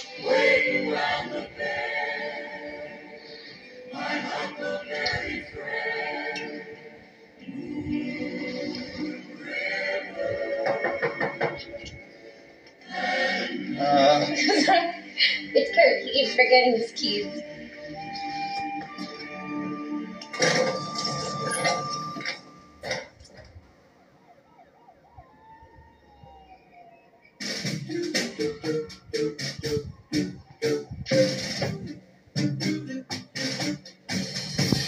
Waiting round the bend, my huckleberry friend. It's Kurt. He keeps forgetting his keys.